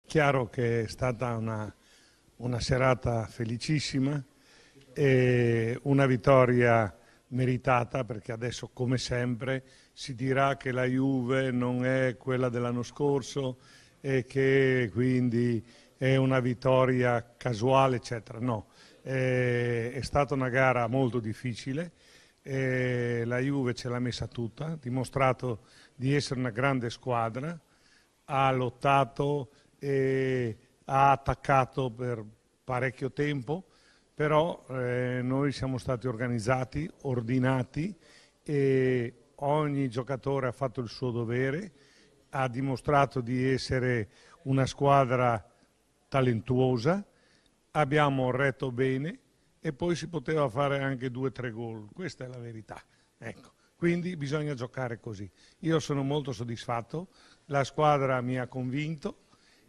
Chiaro che è stata una serata felicissima e una vittoria meritata, perché adesso, come sempre, si dirà che la Juve non è quella dell'anno scorso e che quindi è una vittoria casuale, eccetera. No, è stata una gara molto difficile. La Juve ce l'ha messa tutta, ha dimostrato di essere una grande squadra, ha lottato e ha attaccato per parecchio tempo, però noi siamo stati organizzati, ordinati e ogni giocatore ha fatto il suo dovere, ha dimostrato di essere una squadra talentuosa, abbiamo retto bene e poi si poteva fare anche 2 o 3 gol, questa è la verità. Ecco. Quindi bisogna giocare così. Io sono molto soddisfatto, la squadra mi ha convinto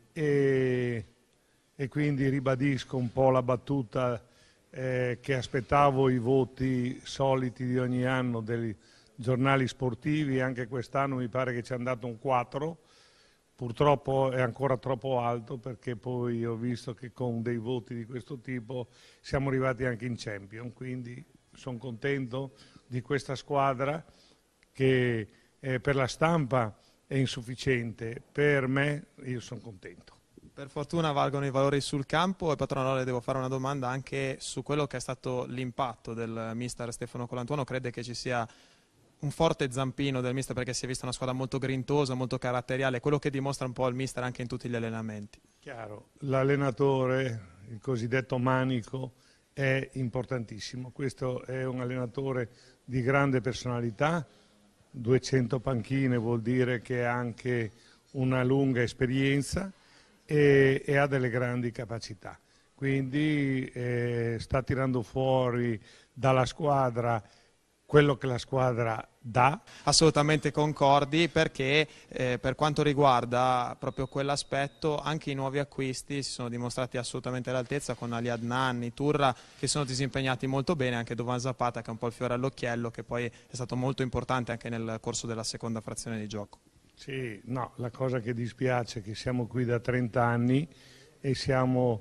e quindi ribadisco un po' la battuta che aspettavo i voti soliti di ogni anno dei giornali sportivi, anche quest'anno mi pare che ci è andato un 4, purtroppo è ancora troppo alto perché poi ho visto che con dei voti di questo tipo siamo arrivati anche in Champions, quindi sono contento di questa squadra che per la stampa è insufficiente, per me io sono contento. Per fortuna valgono i valori sul campo e Patrono, le devo fare una domanda anche su quello che è stato l'impatto del mister Stefano Colantuono. Crede che ci sia un forte zampino del mister, perché si è vista una squadra molto grintosa, molto caratteriale, quello che dimostra un po' il mister anche in tutti gli allenamenti? Chiaro, l'allenatore, il cosiddetto manico, è importantissimo. Questo è un allenatore di grande personalità, 200 panchine vuol dire che ha anche una lunga esperienza e ha delle grandi capacità. Quindi sta tirando fuori dalla squadra quello che la squadra dà. Assolutamente concordi, perché per quanto riguarda proprio quell'aspetto anche i nuovi acquisti si sono dimostrati assolutamente all'altezza, con Ali Adnan, Turra, che sono disimpegnati molto bene, anche Dovan Zapata che è un po' il fiore all'occhiello, che poi è stato molto importante anche nel corso della seconda frazione di gioco. Sì, no, la cosa che dispiace è che siamo qui da 30 anni e siamo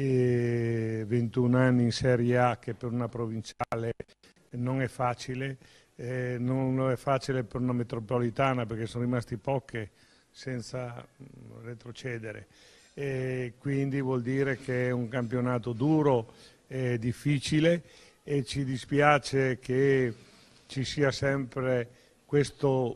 21 anni in Serie A, che per una provinciale non è facile, non è facile per una metropolitana perché sono rimasti poche senza retrocedere. E quindi vuol dire che è un campionato duro, difficile e ci dispiace che ci sia sempre questo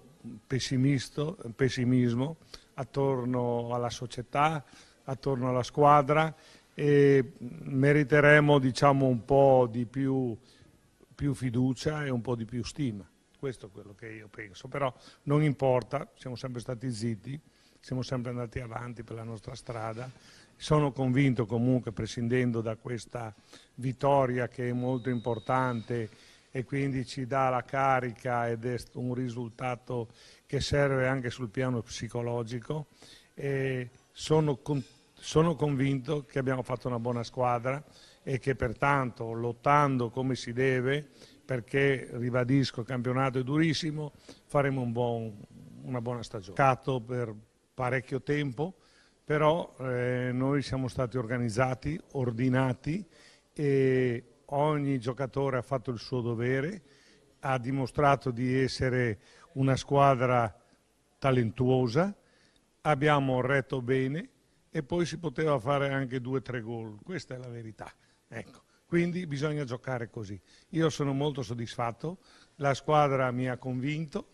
pessimismo attorno alla società, attorno alla squadra e meriteremo, diciamo, un po' di più fiducia e un po' di più stima. Questo è quello che io penso, però non importa, siamo sempre stati zitti, siamo sempre andati avanti per la nostra strada. Sono convinto comunque, prescindendo da questa vittoria che è molto importante e quindi ci dà la carica ed è un risultato che serve anche sul piano psicologico, e sono convinto che abbiamo fatto una buona squadra e che pertanto, lottando come si deve, perché ribadisco il campionato è durissimo, faremo una buona stagione. Per parecchio tempo, però noi siamo stati organizzati, ordinati e ogni giocatore ha fatto il suo dovere, ha dimostrato di essere una squadra talentuosa, abbiamo retto bene e poi si poteva fare anche 2 o 3 gol, questa è la verità. Ecco. Quindi bisogna giocare così. Io sono molto soddisfatto, la squadra mi ha convinto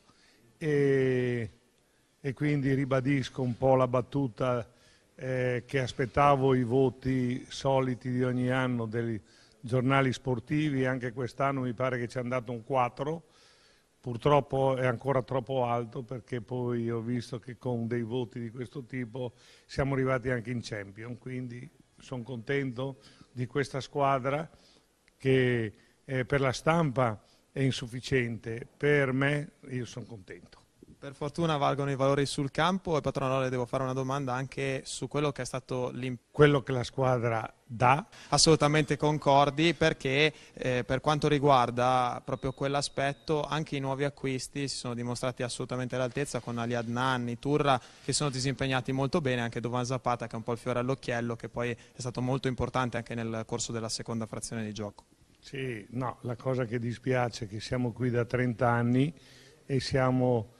e quindi ribadisco un po' la battuta che aspettavo i voti soliti di ogni anno dei giornali sportivi, anche quest'anno mi pare che ci è andato un 4, purtroppo è ancora troppo alto perché poi ho visto che con dei voti di questo tipo siamo arrivati anche in Champions, quindi sono contento di questa squadra che per la stampa è insufficiente, per me io sono contento. Per fortuna valgono i valori sul campo e patrono, le devo fare una domanda anche su quello che è stato quello che la squadra dà. Assolutamente concordi, perché per quanto riguarda proprio quell'aspetto anche i nuovi acquisti si sono dimostrati assolutamente all'altezza, con Ali Adnan, Turra, che sono disimpegnati molto bene, anche Dovan Zapata che è un po' il fiore all'occhiello, che poi è stato molto importante anche nel corso della seconda frazione di gioco. Sì, no, la cosa che dispiace è che siamo qui da 30 anni e siamo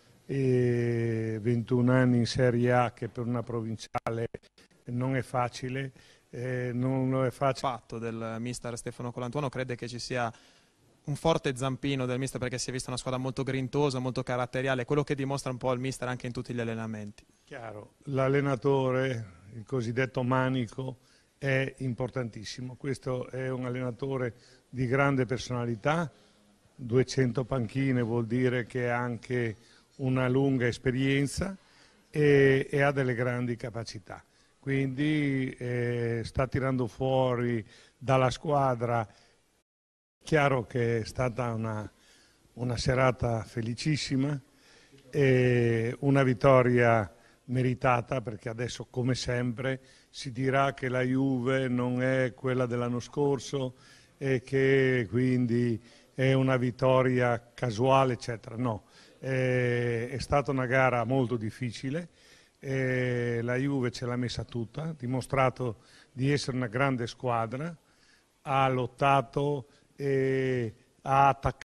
21 anni in Serie A, che per una provinciale non è facile. Non è facile. Il fatto del mister Stefano Colantuono crede che ci sia un forte zampino del mister, perché si è vista una squadra molto grintosa, molto caratteriale, quello che dimostra un po' il mister anche in tutti gli allenamenti. Chiaro, l'allenatore, il cosiddetto manico, è importantissimo. Questo è un allenatore di grande personalità, 200 panchine vuol dire che ha anche una lunga esperienza e ha delle grandi capacità. Quindi sta tirando fuori dalla squadra. Chiaro che è stata una serata felicissima, e una vittoria meritata, perché adesso come sempre si dirà che la Juve non è quella dell'anno scorso e che quindi è una vittoria casuale, eccetera. No, è stata una gara molto difficile, la Juve ce l'ha messa tutta, ha dimostrato di essere una grande squadra, ha lottato e ha attaccato